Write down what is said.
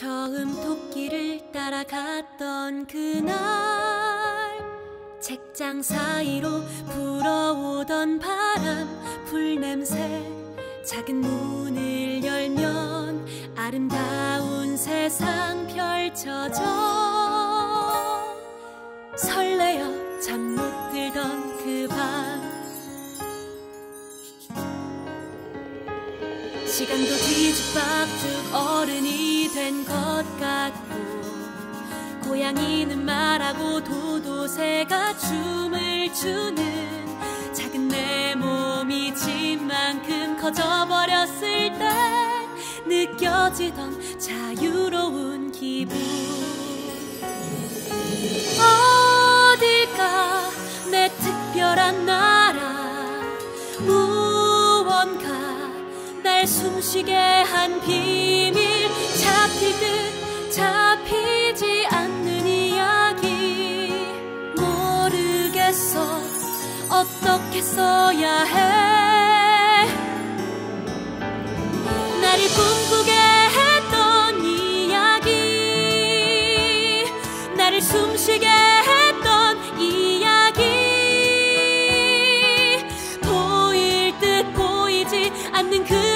처음 토끼를 따라갔던 그날, 책장 사이로 불어오던 바람, 풀냄새, 작은 문을 열면 아름다운 세상 펼쳐져. 설레어 잠 못 들던 그 밤, 시간도 뒤죽박죽 어른이 된 것 같고, 고양이는 말하고 도도새가 춤을 추는, 작은 내 몸이 집만큼 커져버렸을 때 느껴지던 자유로운 기분. 어딜까 내 특별한 나라, 무언가 날 숨쉬게 한 비밀, 잡힐 듯 잡히지 않는 이야기. 모르겠어 어떻게 써야 해. 나를 꿈꾸게 했던 이야기, 나를 숨쉬게 했던 이야기. 보일 듯 보이지 않는 그